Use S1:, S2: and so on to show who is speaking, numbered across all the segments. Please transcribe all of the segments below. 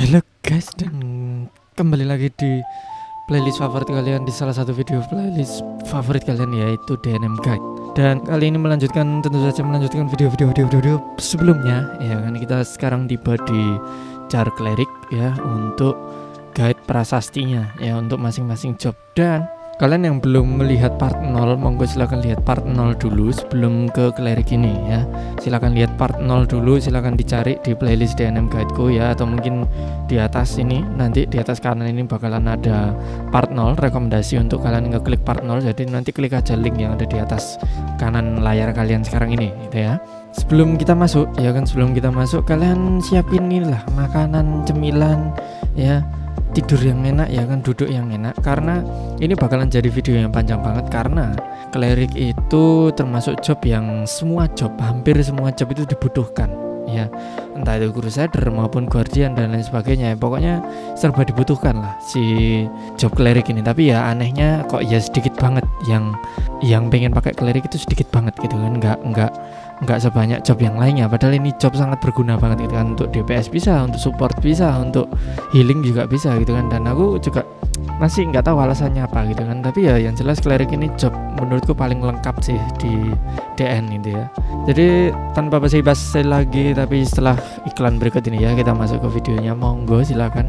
S1: Halo guys, dan kembali lagi di playlist favorit kalian, di salah satu video playlist favorit kalian, yaitu DNM Guide. Dan kali ini tentu saja melanjutkan video sebelumnya. Ya kan, kita sekarang tiba di Jar Cleric ya, untuk guide prasastinya ya, untuk masing-masing job. Dan kalian yang belum melihat part 0, monggo silahkan lihat part 0 dulu sebelum ke Cleric ini ya. Silahkan lihat part 0 dulu, silahkan dicari di playlist DNM Guide-ku ya, atau mungkin di atas ini, nanti di atas kanan ini bakalan ada part 0, rekomendasi untuk kalian ngeklik part 0. Jadi nanti klik aja link yang ada di atas kanan layar kalian sekarang ini gitu ya. Sebelum kita masuk ya kan, kalian siapin inilah makanan, cemilan ya, tidur yang enak ya kan, duduk yang enak, karena ini bakalan jadi video yang panjang banget. Karena Cleric itu termasuk job yang hampir semua job itu dibutuhkan ya, entah itu Crusader maupun Guardian dan lain sebagainya. Pokoknya serba dibutuhkan lah si job Cleric ini. Tapi ya anehnya kok ya sedikit banget yang pengen pakai Cleric, itu sedikit banget gitu kan, nggak sebanyak job yang lainnya. Padahal ini job sangat berguna banget gitu kan, untuk DPS bisa, untuk support bisa, untuk healing juga bisa gitu kan. Dan aku juga masih nggak tahu alasannya apa gitu kan. Tapi ya yang jelas Cleric ini job menurutku paling lengkap sih di DN itu ya. Jadi tanpa basa-basi lagi, tapi setelah iklan berikut ini ya, kita masuk ke videonya. Monggo silakan.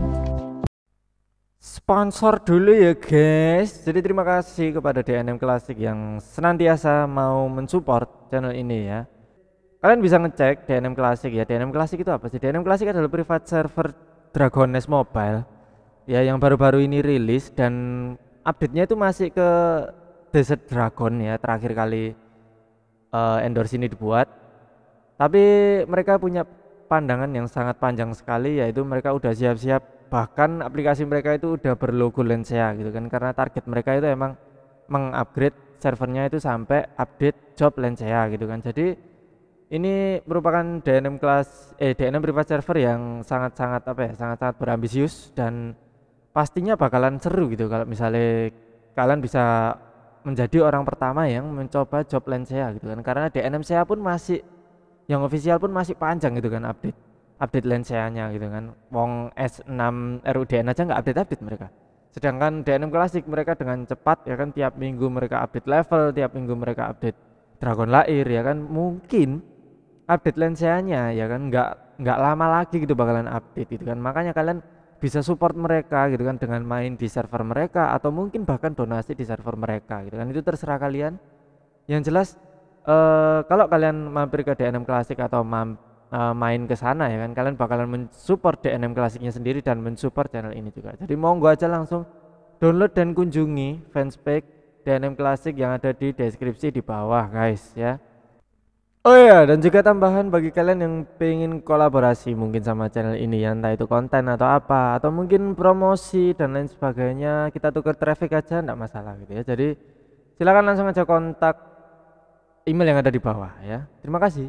S1: Sponsor dulu ya guys. Jadi terima kasih kepada DNM Classic yang senantiasa mau mensupport channel ini ya. Kalian bisa ngecek DNM Classic ya. DNM Classic itu apa sih? DNM Classic adalah private server Dragon Nest Mobile ya, yang baru-baru ini rilis, dan update-nya itu masih ke Desert Dragon ya, terakhir kali endorse ini dibuat. Tapi mereka punya pandangan yang sangat panjang sekali, yaitu mereka udah siap-siap, bahkan aplikasi mereka itu udah berlogo Lancea gitu kan, karena target mereka itu emang mengupgrade servernya itu sampai update job Lancea gitu kan. Jadi ini merupakan DNM private server yang sangat-sangat berambisius, dan pastinya bakalan seru gitu kalau misalnya kalian bisa menjadi orang pertama yang mencoba job Lancea gitu kan. Karena DNMCA pun masih, yang official pun masih panjang gitu kan, update Lancea-nya gitu kan. Wong S6 RUDN aja nggak update mereka. Sedangkan DNM Classic mereka dengan cepat ya kan, tiap minggu mereka update level, tiap minggu mereka update Dragon Lair ya kan. Mungkin update Lancea-nya ya kan nggak lama lagi gitu bakalan update gitu kan. Makanya kalian bisa support mereka gitu kan, dengan main di server mereka, atau mungkin bahkan donasi di server mereka gitu kan. Itu terserah kalian. Yang jelas kalau kalian mampir ke DNM Classic atau main ke sana ya kan, kalian bakalan mensupport DNM Classicnya sendiri dan mensupport channel ini juga. Jadi monggo aja langsung download dan kunjungi fanspage DNM Classic yang ada di deskripsi di bawah guys ya. Oh ya, dan juga tambahan bagi kalian yang pengen kolaborasi mungkin sama channel ini ya, entah itu konten atau apa, atau mungkin promosi dan lain sebagainya, kita tukar traffic aja enggak masalah gitu ya. Jadi silakan langsung aja kontak email yang ada di bawah ya. Terima kasih.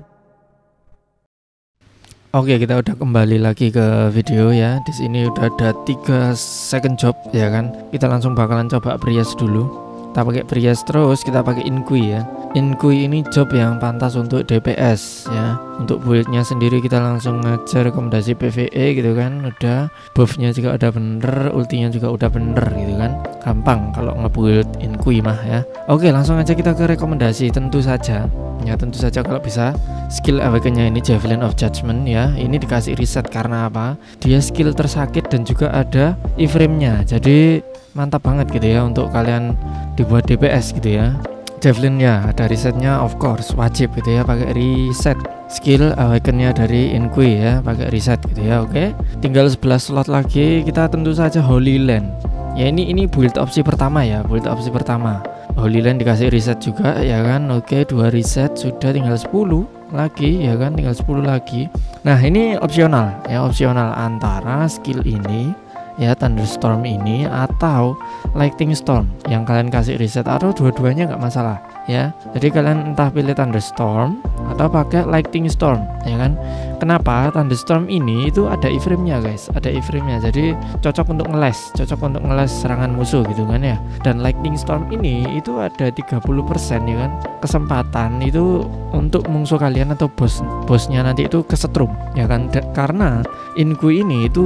S1: Oke, kita udah kembali lagi ke video ya. Di sini udah ada 3 second job ya kan. Kita langsung bakalan coba Priest dulu. Kita pakai Priest, terus kita pakai Inqui ya. Inqui ini job yang pantas untuk DPS ya. Untuk build-nya sendiri kita langsung ngajar rekomendasi PvE gitu kan. Udah, buff-nya juga udah bener, ultinya juga udah bener gitu kan. Gampang kalau nge-build Inqui mah ya. Oke, langsung aja kita ke rekomendasi. Tentu saja kalau bisa skill awaken-nya ini Javelin of Judgment ya. Ini dikasih reset karena apa? Dia skill tersakit dan juga ada iframe-nya. Jadi mantap banget gitu ya untuk kalian dibuat DPS gitu ya. Javelin ya ada resetnya, of course wajib gitu ya, pakai reset. Skill awaken-nya dari Inqui ya, pakai reset gitu ya. Oke, tinggal 11 slot lagi. Kita tentu saja Holy Land ya. Ini build opsi pertama ya, Holy Land dikasih reset juga ya kan. Oke, 2 reset, sudah tinggal 10 lagi ya kan, tinggal 10 lagi. Nah ini opsional antara skill ini ya, Thunderstorm ini atau Lightning Storm yang kalian kasih reset, atau dua-duanya nggak masalah ya. Jadi kalian entah pilih Thunderstorm atau pakai Lightning Storm ya kan. Kenapa? Thunderstorm ini itu ada iframe-nya guys, jadi cocok untuk ngeles serangan musuh gitu kan ya. Dan Lightning Storm ini itu ada 30% ya kan, kesempatan itu untuk musuh kalian atau bosnya nanti itu kesetrum ya kan. Karena Inqui ini itu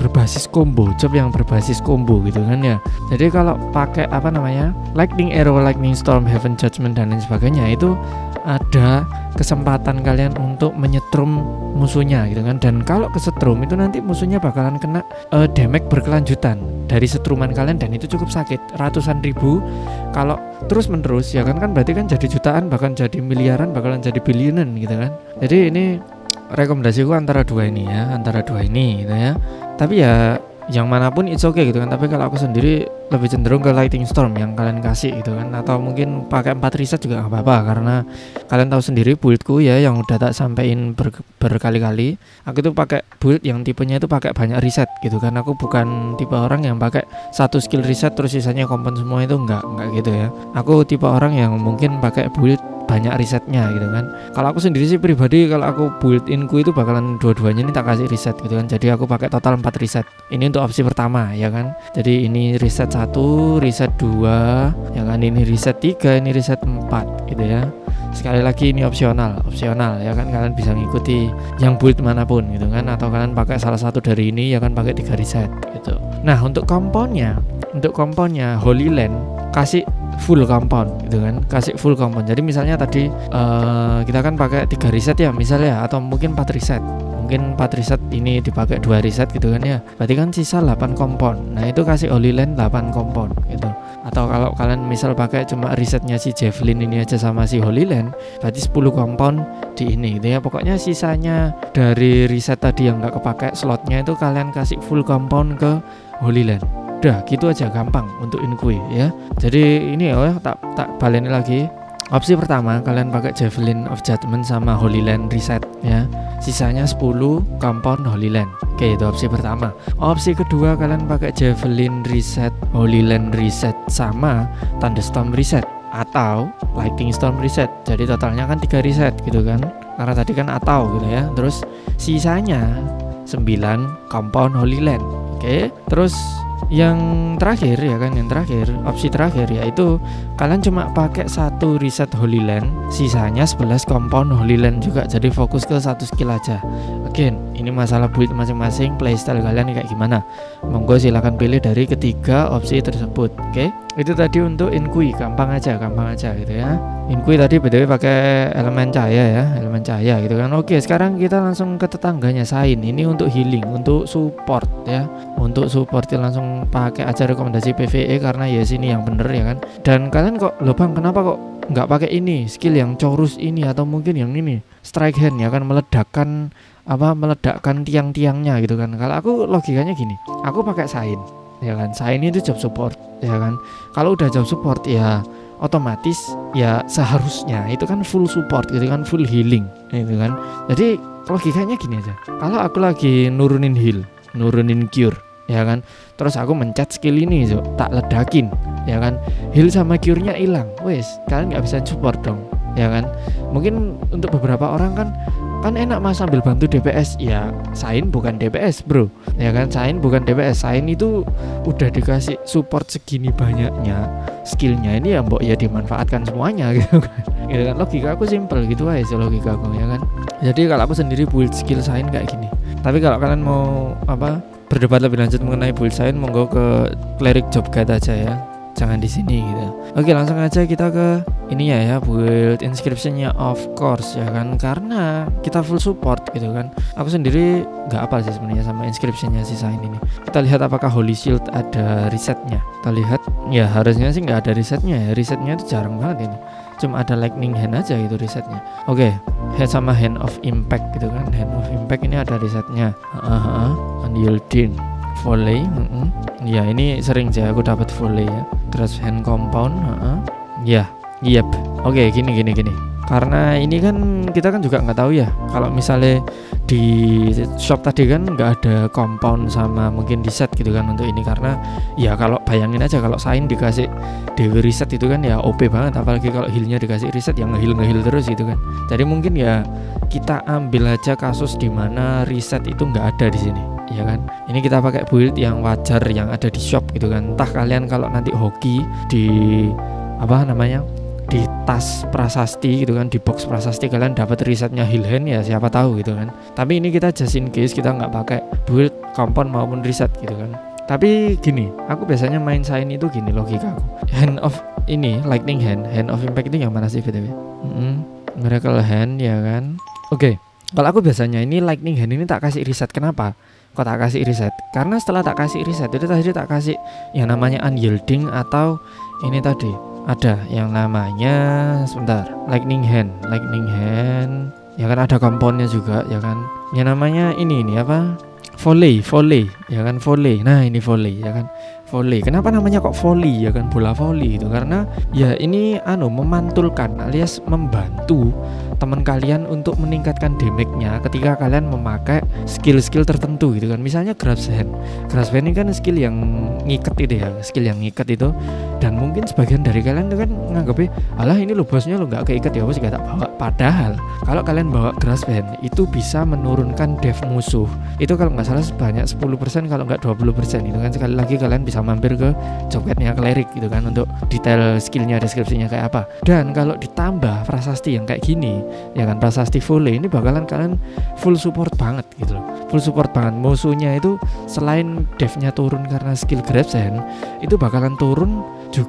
S2: berbasis combo, job yang berbasis combo gitu kan ya. Jadi kalau pakai apa namanya, lightning arrow, lightning storm, heaven judgment dan lain sebagainya, itu ada kesempatan kalian untuk menyetrum musuhnya gitu kan. Dan kalau kesetrum itu nanti musuhnya bakalan kena damage berkelanjutan dari setruman kalian, dan itu cukup sakit, ratusan ribu. Kalau terus menerus ya kan berarti kan jadi jutaan, bahkan jadi miliaran, bakalan jadi bilionen gitu kan. Jadi ini rekomendasiku antara dua ini ya, gitu ya. Tapi ya yang manapun it's okay gitu kan. Tapi kalau aku sendiri lebih cenderung ke lightning storm yang kalian kasih gitu kan, atau mungkin pakai 4 reset juga gak apa-apa, karena kalian tahu sendiri buildku ya yang udah tak sampein berkali-kali. Aku tuh pakai build yang tipenya itu pakai banyak reset gitu kan. Aku bukan tipe orang yang pakai satu skill reset terus sisanya kompon semua, itu enggak gitu ya. Aku tipe orang yang mungkin pakai build banyak risetnya gitu kan. Kalau aku sendiri sih pribadi, kalau aku build inku itu bakalan dua-duanya ini tak kasih reset gitu kan. Jadi aku pakai total 4 reset. Ini untuk opsi pertama ya kan. Jadi ini reset 1, reset 2 ya kan, ini reset 3, ini reset 4 gitu ya. Sekali lagi ini opsional ya kan, kalian bisa ngikuti yang build manapun gitu kan, atau kalian pakai salah satu dari ini ya kan, pakai 3 reset gitu. Nah, untuk komponnya Holy Land kasih full compound gitu kan, kasih full compound. Jadi misalnya tadi kita kan pakai 3 reset ya misalnya, atau mungkin 4 reset. Mungkin 4 reset ini dipakai 2 reset gitu kan ya. Berarti kan sisa 8 kompon. Nah, itu kasih Holy Land 8 kompon gitu. Atau kalau kalian misal pakai cuma resetnya si Javelin ini aja sama si Holy Land, berarti 10 kompon di ini gitu ya. Pokoknya sisanya dari reset tadi yang nggak kepakai slotnya itu kalian kasih full kompon ke Holy Land. Udah gitu aja, gampang untuk inkui ya. Jadi ini tak baleni lagi. Opsi pertama kalian pakai Javelin of Judgment sama Holy Land reset ya. Sisanya 10 compound Holy Land. Oke, itu opsi pertama. Opsi kedua kalian pakai Javelin reset, Holy Land reset sama Thunderstorm reset atau Lightning Storm reset. Jadi totalnya kan 3 reset gitu kan. Karena tadi kan atau gitu ya. Terus sisanya 9 compound Holy Land. Oke, terus yang terakhir ya kan, opsi terakhir yaitu kalian cuma pakai 1 reset Holy Land, sisanya 11 compound Holy Land juga. Jadi fokus ke 1 skill aja. Again, ini masalah build masing-masing, playstyle kalian kayak gimana. Monggo silahkan pilih dari ketiga opsi tersebut. Oke, itu tadi untuk inkui, gampang aja gitu ya. Inkui tadi btw pakai elemen cahaya gitu kan. Oke, sekarang kita langsung ke tetangganya Sain. Ini untuk healing, untuk support ya. Untuk support langsung pakai aja rekomendasi PvE karena ya sini yang bener ya kan. Dan kalian kok, loh bang, kenapa kok nggak pakai ini skill yang chorus ini, atau mungkin yang ini strike hand ya kan, meledakkan tiang-tiangnya gitu kan. Kalau aku logikanya gini, aku pakai Sain ya kan. Sain itu job support ya kan. Kalau udah job support ya otomatis ya seharusnya itu kan full support gitu kan, full healing gitu kan. Jadi logikanya gini aja, kalau aku lagi nurunin heal, nurunin cure ya kan, terus aku mencet skill ini tak ledakin ya kan, heal sama cure-nya hilang, wes kalian nggak bisa support dong ya kan. Mungkin untuk beberapa orang kan enak mas sambil bantu DPS. Ya Sain bukan DPS bro ya kan, Sain bukan DPS. Sain itu udah dikasih support segini banyaknya, skillnya ini ya mbok ya dimanfaatkan semuanya gitu kan. Gitu kan, logika aku simple gitu aja logika aku ya kan. Jadi kalau aku sendiri build skill Sain kayak gini. Tapi kalau kalian mau berdebat lebih lanjut mengenai build Sain, monggo ke Cleric Job Guide aja ya, jangan di sini gitu. Oke, langsung aja kita ke ini ya, build inscription-nya of course ya kan, karena kita full support gitu kan. Aku sendiri nggak apal sih sebenarnya sama inscription-nya si Sain ini. Kita lihat apakah Holy Shield ada resetnya. Kita lihat ya, harusnya sih nggak ada resetnya ya. Resetnya itu jarang banget ini, cuma ada lightning hand aja gitu resetnya. Oke, hand sama hand of impact gitu kan. Hand of impact ini ada resetnya. Unyielding volley. Ya ini sering sih aku dapat volley ya. Terus hand compound. Yep. Oke, gini. Karena ini kan kita kan juga nggak tahu ya. Kalau misalnya di shop tadi kan nggak ada compound sama mungkin di set gitu kan untuk ini, karena ya kalau bayangin aja kalau Sain dikasih Dewi reset itu kan ya OP banget, apalagi kalau healnya dikasih reset yang ngeheal terus gitu kan. Jadi mungkin ya kita ambil aja kasus dimana reset itu nggak ada di sini ya kan. Ini kita pakai build yang wajar yang ada di shop gitu kan. Entah kalian kalau nanti hoki di di tas prasasti gitu kan, di box prasasti kalian dapat risetnya heal hand, ya siapa tahu gitu kan. Tapi ini kita just in case, kita nggak pakai build, compound maupun riset gitu kan. Tapi gini, aku biasanya main sign itu gini logika aku. Hand of ini lightning hand, hand of impact itu yang mana sih btw? Miracle hand ya kan. Oke. Kalau aku biasanya ini lightning hand ini tak kasih reset. Kenapa? Kok tak kasih reset? Karena setelah tak kasih reset itu tadi tak kasih yang namanya unyielding, atau ini tadi ada yang namanya sebentar, lightning hand ya kan, ada komponnya juga ya kan. Yang namanya ini apa? Volley ya kan, volley. Nah, ini volley ya kan. Volley. Kenapa namanya kok volley ya kan, bola volley itu? Karena ya ini memantulkan alias membantu teman kalian untuk meningkatkan damage-nya ketika kalian memakai skill-skill tertentu gitu kan. Misalnya grasp hand ini kan skill yang ngiket itu ya, skill yang ngiket itu. Dan mungkin sebagian dari kalian itu kan nganggepnya, alah ini lo bosnya lo nggak keikat ya, bos gak tak bawa. Padahal kalau kalian bawa grasp hand itu bisa menurunkan def musuh itu kalau nggak salah sebanyak 10% kalau nggak 20% itu kan. Sekali lagi kalian bisa mampir ke job-guide-nya Cleric gitu kan untuk detail skillnya, deskripsinya kayak apa. Dan kalau ditambah prasasti yang kayak gini ya kan, prasasti volley ini bakalan kalian full support banget gitu loh, full support banget. Musuhnya itu selain defnya turun karena skill grasp hand, itu bakalan turun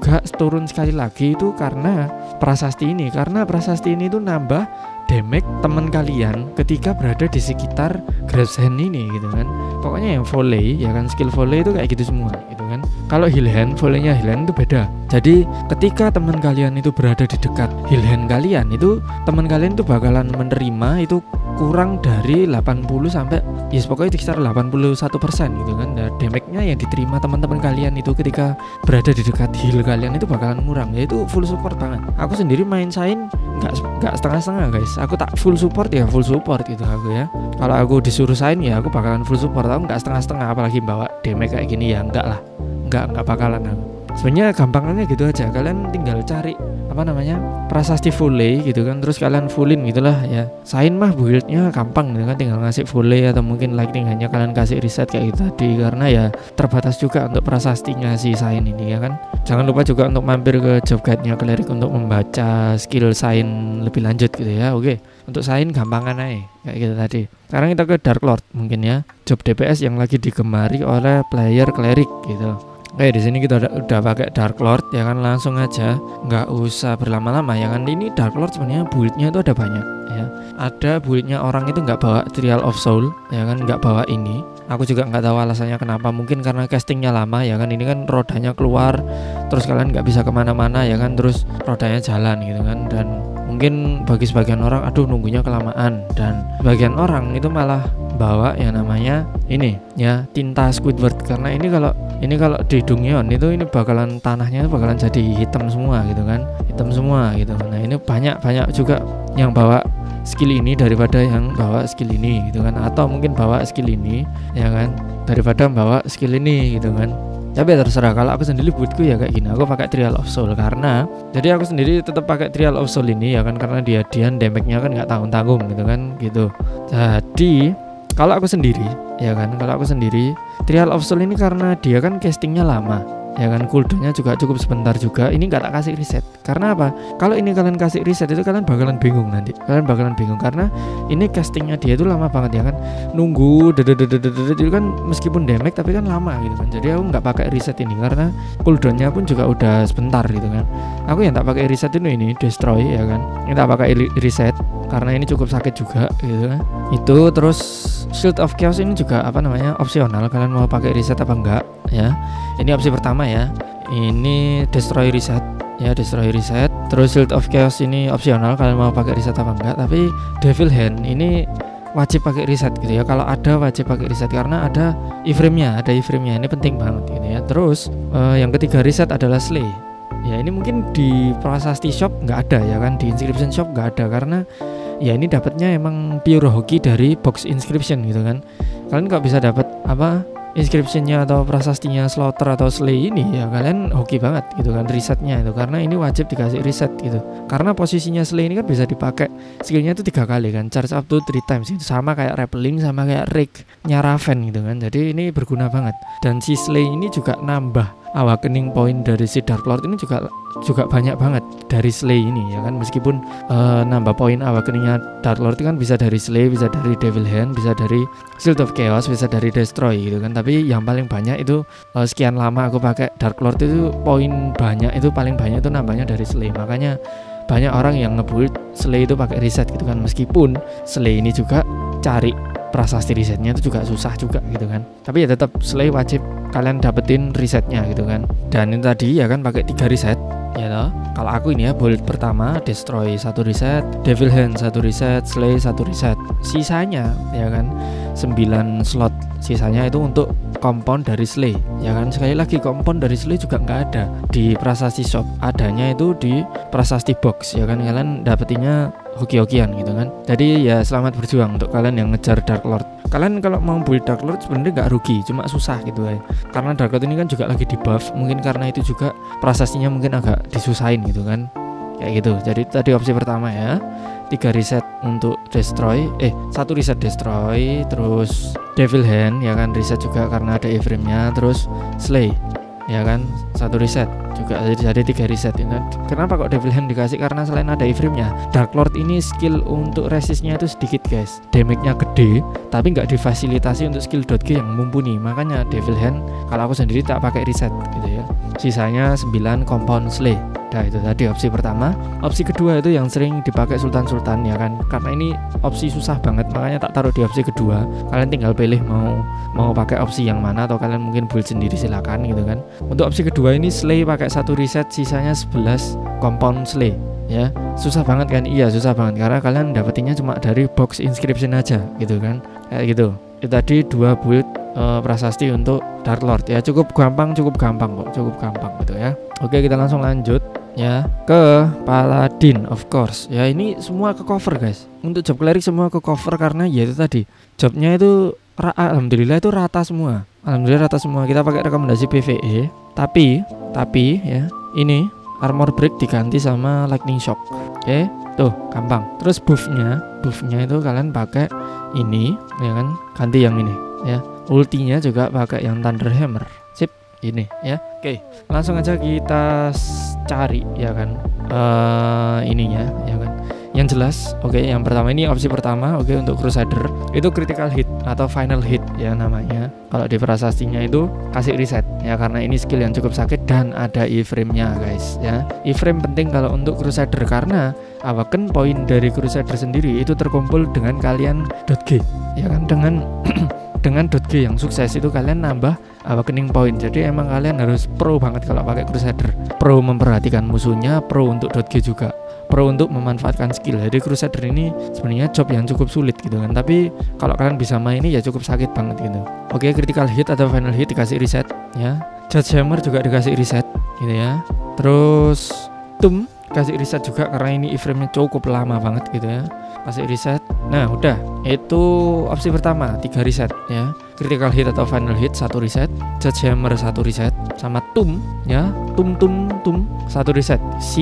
S2: sekali lagi itu karena prasasti ini. Karena prasasti ini itu nambah damage teman kalian ketika berada di sekitar grasp hand ini gitu kan. Pokoknya yang volley ya kan, skill volley itu kayak gitu semua gitu kan. Kalau heal hand, volley-nya heal hand itu beda. Jadi ketika teman kalian itu berada di dekat heal hand kalian, itu teman kalian itu bakalan menerima itu kurang dari 80 sampai pokoknya sekitar 81% gitu kan. Dan damage-nya yang diterima teman-teman kalian itu ketika berada di dekat heal kalian itu bakalan kurang, yaitu full support banget. Aku sendiri main sign nggak setengah-setengah guys, aku tak full support ya, full support gitu aku ya. Kalau aku disuruh sign ya aku bakalan full support, aku nggak setengah-setengah, apalagi bawa damage kayak gini ya enggak lah, enggak bakalan aku. Sebenarnya gampangnya gitu aja, kalian tinggal cari prasasti volley gitu kan, terus kalian fullin gitulah ya. Sign mah buildnya gampang gitu kan, tinggal ngasih volley atau mungkin lightning hanya kalian kasih reset kayak gitu tadi, karena ya terbatas juga untuk prasastinya si sign ini ya kan. Jangan lupa juga untuk mampir ke job guide-nya Cleric untuk membaca skill sign lebih lanjut gitu ya. Oke, untuk sign gampangan aja kayak gitu tadi. Sekarang kita ke Dark Lord mungkin ya, job DPS yang lagi digemari oleh player Cleric gitu. Oke, di sini kita udah pakai Dark Lord ya kan, langsung aja, nggak usah berlama-lama ya kan. Ini Dark Lord sebenarnya build-nya itu ada banyak ya. Ada build-nya orang itu nggak bawa Trial of Soul ya kan, nggak bawa ini. Aku juga nggak tahu alasannya kenapa, mungkin karena castingnya lama ya kan. Ini kan rodanya keluar, terus kalian nggak bisa kemana-mana ya kan, terus rodanya jalan gitu kan. Dan mungkin bagi sebagian orang, aduh nunggunya kelamaan. Dan sebagian orang itu malah bawa yang namanya ini ya, tinta Squidward. Karena ini kalau di Dungyeon itu ini bakalan tanahnya bakalan jadi hitam semua gitu kan, hitam semua gitu. Nah ini banyak juga yang bawa skill ini daripada yang bawa skill ini gitu kan, atau mungkin bawa skill ini ya kan daripada bawa skill ini gitu kan. Tapi terserah, kalau aku sendiri buatku ya kayak gini, aku pakai Trial of Soul. Karena jadi aku sendiri tetap pakai Trial of Soul ini ya kan, karena dia damage-nya kan nggak tanggung-tanggung gitu kan gitu. Jadi kalau aku sendiri ya kan, Trial of Soul ini karena dia kan castingnya lama ya kan, cooldownnya juga cukup sebentar juga, ini nggak tak kasih reset. Karena apa? Kalau ini kalian kasih reset itu kalian bakalan bingung nanti, karena ini castingnya dia itu lama banget ya kan, nunggu itu kan meskipun damage tapi kan lama gitu kan. Jadi aku nggak pakai reset ini karena cooldownnya pun juga udah sebentar gitu kan. Aku yang tak pakai reset ini destroy ya kan, ini tak pakai reset karena ini cukup sakit juga gitu kan. Itu terus Shield of Chaos ini juga opsional, kalian mau pakai reset apa enggak ya. Ini opsi pertama ya, ini destroy reset ya, destroy reset. Terus Shield of Chaos ini opsional, kalian mau pakai reset apa enggak. Tapi Devil Hand ini wajib pakai reset gitu ya, kalau ada wajib pakai reset karena ada iframe-nya, ini penting banget gitu ya. Terus yang ketiga reset adalah Slay ya. Ini mungkin di Prasasti Shop nggak ada ya kan, di Inscription Shop nggak ada, karena ya ini dapatnya emang pure hoki dari box inscription gitu kan. Kalian nggak bisa dapat inscriptionnya atau prasastinya Slaughter atau Slay ini ya, kalian hoki banget gitu kan resetnya itu, karena ini wajib dikasih reset gitu. Karena posisinya Slay ini kan bisa dipakai skillnya itu 3 kali kan, charge up to 3 times itu, sama kayak Rappelling sama kayak Rake nya Raven gitu kan. Jadi ini berguna banget. Dan si Slay ini juga nambah awakening point dari si Dark Lord ini juga banyak banget dari Slay ini ya kan, meskipun nambah poin awakeningnya Dark Lord itu kan bisa dari Slay, bisa dari Devil Hand, bisa dari Shield of Chaos, bisa dari Destroy gitu kan. Tapi yang paling banyak itu sekian lama aku pakai Dark Lord itu poin banyak itu paling banyak itu nambahnya dari Slay. Makanya banyak orang yang ngebuild Slay itu pakai reset gitu kan, meskipun Slay ini juga cari prasasti resetnya itu juga susah juga gitu kan. Tapi ya tetap Slay wajib kalian dapetin resetnya gitu kan. Dan itu tadi ya kan pakai 3 reset ya toh. Kalau aku ini ya build pertama Destroy 1 reset, Devil Hand 1 reset, Slay 1 reset. Sisanya ya kan 9 slot sisanya itu untuk compound dari Slay ya kan. Sekali lagi compound dari Slay juga nggak ada di prasasti shop, adanya itu di prasasti box ya kan. Kalian dapetinnya hoki-hokian gitu kan. Jadi ya selamat berjuang untuk kalian yang ngejar Dark Lord. Kalian kalau mau build Dark Lord sebenarnya nggak rugi, cuma susah gitu ya. Karena Dark Lord ini kan juga lagi di buff, mungkin karena itu juga prasastinya mungkin agak disusahin gitu kan. Kayak gitu. Jadi tadi opsi pertama ya, 3 reset untuk Destroy, 1 reset Destroy, terus Devil Hand ya kan, reset juga karena ada iframe-nya, terus Slay ya kan 1 reset juga, jadi 3 reset ya kan. Kenapa kok Devil Hand dikasih? Karena selain ada iframe-nya, Dark Lord ini skill untuk resistnya itu sedikit guys, damage-nya gede tapi nggak difasilitasi untuk skill .G yang mumpuni. Makanya Devil Hand kalau aku sendiri tak pakai reset gitu ya. Sisanya 9 compound Slay. Nah itu tadi opsi pertama. Opsi kedua itu yang sering dipakai Sultan ya kan, karena ini opsi susah banget, makanya tak taruh di opsi kedua. Kalian tinggal pilih mau pakai opsi yang mana, atau kalian mungkin build sendiri silakan gitu kan. Untuk opsi kedua ini Slay pakai 1 reset, sisanya 11 compound Slay ya. Susah banget kan? Iya susah banget, karena kalian dapetinnya cuma dari box inscription aja gitu kan, kayak gitu. Itu tadi 2 build prasasti untuk Dark Lord ya. Cukup gampang kok, cukup gampang gitu ya. Oke, kita langsung lanjut ya ke Paladin of course ya. Ini semua ke cover guys, untuk job cleric semua ke cover, karena ya itu tadi jobnya itu alhamdulillah itu rata semua. Alhamdulillah rata semua. Kita pakai rekomendasi PvE, tapi ya ini armor break diganti sama lightning shock. Oke, tuh gampang. Terus buffnya itu kalian pakai ini ya kan, ganti yang ini ya. Ultinya juga pakai yang Thunder Hammer. Sip, ini ya. Oke, langsung aja kita cari ya kan ininya ya kan. Yang jelas, oke, yang pertama ini opsi pertama, oke, untuk Crusader itu critical hit atau final hit ya namanya. Kalau di prasastinya itu kasih reset ya, karena ini skill yang cukup sakit dan ada iframe-nya guys ya. Iframe penting kalau untuk Crusader, karena awaken point dari Crusader sendiri itu terkumpul dengan kalian .G ya kan. Dengan .G yang sukses itu kalian nambah awakening point. Jadi emang kalian harus pro banget kalau pakai Crusader. Pro memperhatikan musuhnya, pro untuk .G juga, pro untuk memanfaatkan skill. Jadi Crusader ini sebenarnya job yang cukup sulit gitu kan, tapi kalau kalian bisa main ini ya cukup sakit banget gitu. Oke, critical hit atau final hit dikasih reset ya. Judge Hammer juga dikasih reset gitu ya. Terus Tomb kasih reset juga karena ini iframe-nya cukup lama banget gitu ya. Kasih reset. Nah udah, itu opsi pertama 3 reset ya. Critical hit atau final hit 1 reset, Judge Hammer 1 reset, sama Tomb ya. Tomb 1 reset.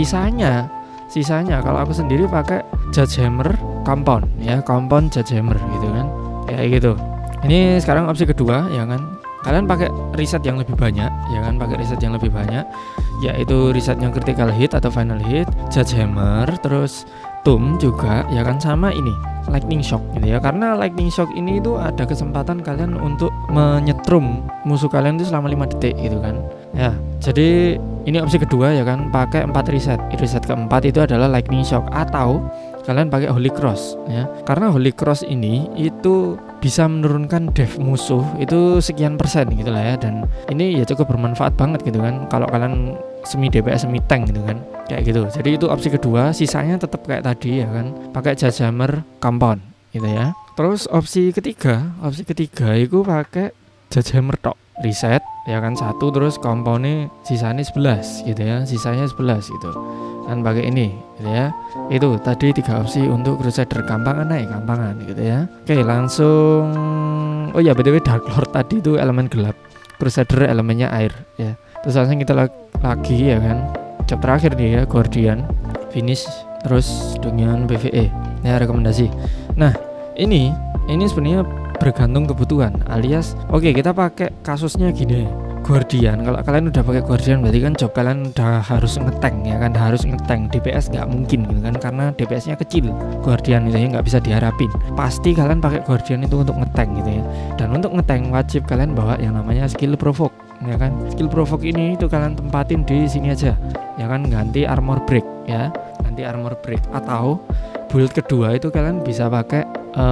S2: Sisanya kalau aku sendiri pakai Judge Hammer compound ya, compound Judge Hammer gitu kan, kayak gitu. Ini sekarang opsi kedua ya kan, kalian pakai reset yang lebih banyak ya kan, pakai reset yang lebih banyak, yaitu resetnya critical hit atau final hit, Judge Hammer, terus Tomb juga ya kan, sama ini lightning shock gitu ya. Karena lightning shock ini itu ada kesempatan kalian untuk menyetrum musuh kalian itu selama 5 detik gitu kan ya. Jadi ini opsi kedua ya kan, pakai 4 reset. Reset keempat itu adalah lightning shock, atau kalian pakai Holy Cross ya. Karena Holy Cross ini itu bisa menurunkan dev musuh itu sekian persen gitu lah ya, dan ini ya cukup bermanfaat banget gitu kan kalau kalian semi DPS semi tank gitu kan, kayak gitu. Jadi itu opsi kedua, sisanya tetap kayak tadi ya kan, pakai Judge Hammer compound gitu ya. Terus opsi ketiga itu pakai Judge Hammer tok, reset ya kan 1, terus compoundnya sisanya 11 gitu ya, sisanya 11 gitu kan, pakai ini gitu ya. Itu tadi 3 opsi untuk Crusader, gampangan gitu ya. Oke, langsung, oh ya btw Dark Lord tadi itu elemen gelap, Crusader elemennya air ya. Terus langsung kita lagi ya kan, job terakhir nih ya, Guardian finish, terus dengan PvE ya, rekomendasi. Nah ini sebenarnya bergantung kebutuhan, alias oke, kita pakai kasusnya gini, Guardian, kalau kalian udah pakai Guardian berarti kan job kalian udah harus ngetank ya kan, harus ngetank. DPS nggak mungkin gitu kan, karena DPS-nya kecil. Guardian itu ya nggak bisa diharapin. Pasti kalian pakai Guardian itu untuk ngetank gitu ya. Dan untuk ngetank wajib kalian bawa yang namanya skill provoke ya kan. Skill provoke ini itu kalian tempatin di sini aja ya kan, ganti armor break ya, ganti armor break. Atau build kedua itu kalian bisa pakai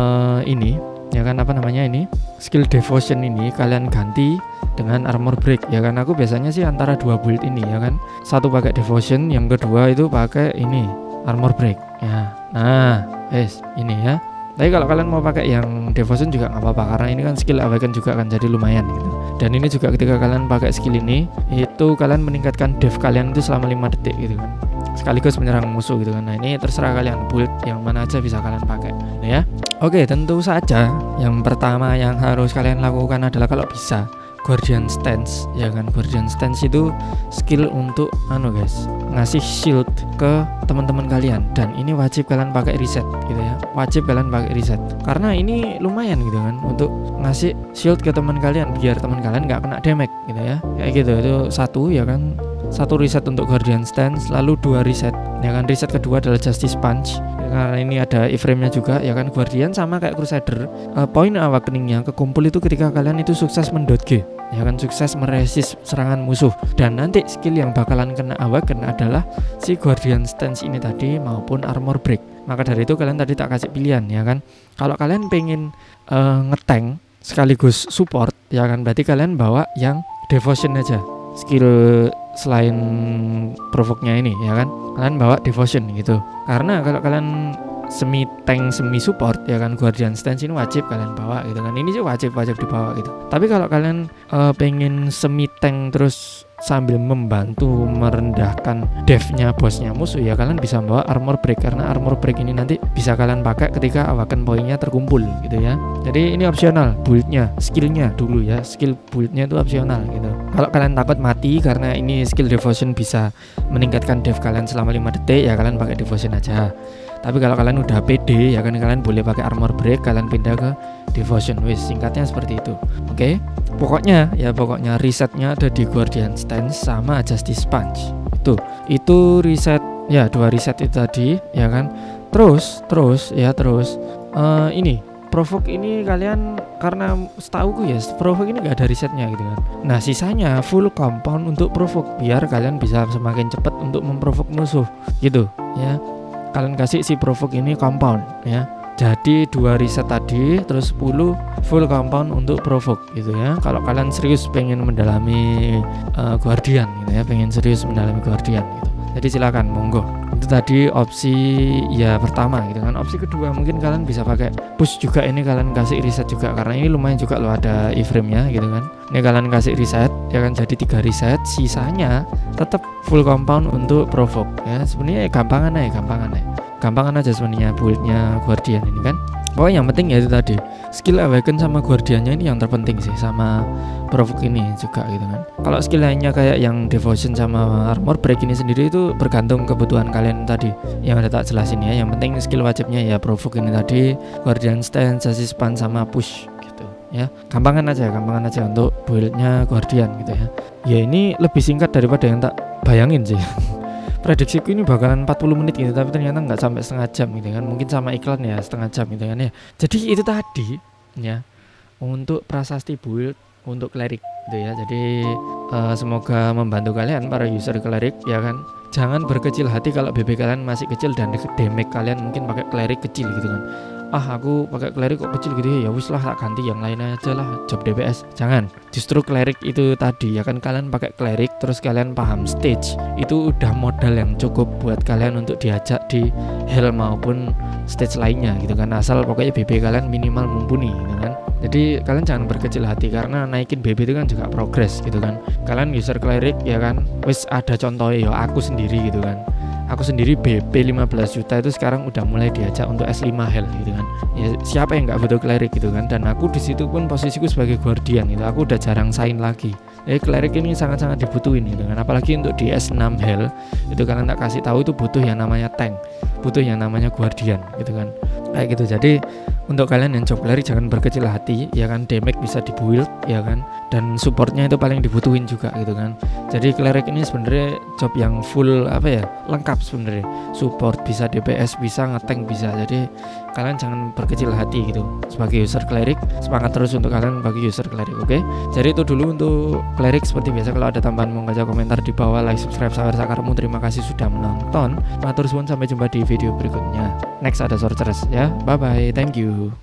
S2: ini ya kan, apa namanya ini, skill devotion ini kalian ganti dengan armor break ya kan. Aku biasanya sih antara dua build ini ya kan, satu pakai devotion, yang kedua itu pakai ini armor break ya. Nah ini ya. Tapi kalau kalian mau pakai yang devotion juga nggak apa-apa, karena ini kan skill awaken juga kan, jadi lumayan gitu. Dan ini juga ketika kalian pakai skill ini, itu kalian meningkatkan dev kalian itu selama 5 detik gitu kan, sekaligus menyerang musuh gitu kan. Nah ini terserah kalian, build yang mana aja bisa kalian pakai gitu ya. Oke, tentu saja yang pertama yang harus kalian lakukan adalah kalau bisa Guardian Stance ya kan. Guardian Stance itu skill untuk guys, ngasih shield ke teman-teman kalian, dan ini wajib kalian pakai reset gitu ya. Wajib kalian pakai reset karena ini lumayan gitu kan untuk ngasih shield ke teman kalian biar teman kalian nggak kena damage gitu ya. Kayak gitu, itu satu ya kan, satu reset untuk Guardian Stance, lalu 2 reset ya kan. Reset kedua adalah Justice Punch ya, karena ini ada iframe-nya juga ya kan. Guardian sama kayak Crusader, poin awakening-nya kekumpul itu ketika kalian itu sukses mendodge ya kan, sukses meresist serangan musuh. Dan nanti skill yang bakalan kena awaken adalah si Guardian Stance ini tadi maupun armor break. Maka dari itu kalian tadi tak kasih pilihan ya kan, kalau kalian pengen ngetank sekaligus support ya kan, berarti kalian bawa yang devotion aja, skill selain provoke-nya ini ya kan, kalian bawa devotion gitu. Karena kalau kalian semi tank semi support ya kan, Guardian Stance ini wajib kalian bawa gitu kan. Ini juga wajib dibawa gitu. Tapi kalau kalian pengen semi tank terus sambil membantu merendahkan devnya bosnya musuh ya, kalian bisa bawa armor break, karena armor break ini nanti bisa kalian pakai ketika awaken poinnya terkumpul gitu ya. Jadi ini opsional buildnya, skillnya dulu ya, skill buildnya itu opsional gitu. Kalau kalian takut mati karena ini skill devotion bisa meningkatkan dev kalian selama 5 detik ya, kalian pakai devotion aja. Tapi kalau kalian udah pede ya kan, kalian boleh pakai armor break, kalian pindah ke devotion. Wis, singkatnya seperti itu. Oke. Pokoknya resetnya ada di Guardian Stance sama Justice Punch. Itu reset ya, 2 reset itu tadi ya kan. Terus ini provoke ini kalian, karena setauku ya provoke ini gak ada resetnya gitu kan. Nah sisanya full compound untuk provoke, biar kalian bisa semakin cepat untuk memprovoke musuh gitu ya. Kalian kasih si provoke ini compound ya, jadi 2 reset tadi terus 10 full compound untuk provoke gitu ya. Kalau kalian serius pengen mendalami Guardian gitu ya, pengen serius mendalami Guardian gitu, jadi silakan monggo. Itu tadi opsi ya pertama gitu kan. Opsi kedua mungkin kalian bisa pakai push juga, ini kalian kasih reset juga, karena ini lumayan juga loh, ada iframe-nya gitu kan. Ini kalian kasih reset ya kan, jadi 3 reset, sisanya tetap full compound untuk provoke ya. Sebenarnya gampangan aja sebenarnya build-nya Guardian ini kan. Pokoknya yang penting ya itu tadi, skill awaken sama Guardiannya ini yang terpenting sih, sama provoke ini juga gitu kan. Kalau skill lainnya kayak yang devotion sama armor break ini sendiri itu bergantung kebutuhan kalian tadi yang ada tak jelasin ya. Yang penting skill wajibnya ya provoke ini tadi, Guardian Stance, Justice Punch sama push gitu ya. Gampangan aja untuk build-nya Guardian gitu ya. Ya ini lebih singkat daripada yang tak bayangin sih. Prediksiku ini bakalan 40 menit gitu, tapi ternyata nggak sampai setengah jam gitu kan. Mungkin sama iklan ya setengah jam gitu kan ya. Jadi itu tadi ya untuk prasasti build untuk cleric gitu ya. Jadi semoga membantu kalian para user cleric ya kan. Jangan berkecil hati kalau BB kalian masih kecil dan damage kalian mungkin pakai cleric kecil gitu kan. Aku pakai cleric kok kecil gitu ya, wis lah tak ganti yang lain aja lah, job DPS. Jangan, justru cleric itu tadi ya kan, kalian pakai cleric terus kalian paham stage, itu udah modal yang cukup buat kalian untuk diajak di hell maupun stage lainnya gitu kan. Asal pokoknya BB kalian minimal mumpuni gitu kan. Jadi kalian jangan berkecil hati, karena naikin BB itu kan juga progress gitu kan. Kalian user cleric ya kan, wis ada contohnya ya, aku sendiri gitu kan. Aku sendiri BP 15 juta itu sekarang udah mulai diajak untuk S5 hell gitu kan. Ya siapa yang nggak butuh cleric gitu kan. Dan aku di situ pun posisiku sebagai guardian gitu. Aku udah jarang sign lagi. Cleric ini sangat-sangat dibutuhin gitu kan. Apalagi untuk di S6 hell itu kalian tak kasih tahu itu butuh yang namanya tank, butuh yang namanya guardian gitu kan. Kayak gitu. Jadi untuk kalian yang job cleric jangan berkecil hati ya kan, damage bisa dibuild ya kan, dan supportnya itu paling dibutuhin juga gitu kan. Jadi cleric ini sebenarnya job yang full apa ya, lengkap sebenarnya, support bisa, DPS bisa, ngetank bisa. Jadi kalian jangan berkecil hati gitu sebagai user cleric, semangat terus untuk kalian bagi user cleric. Oke, jadi itu dulu untuk cleric. Seperti biasa kalau ada tambahan mau baca komentar di bawah, like, subscribe, sawer sakarmu. Terima kasih sudah menonton, matur suwun, sampai jumpa di video berikutnya. Next ada sorceress ya, bye bye, thank you.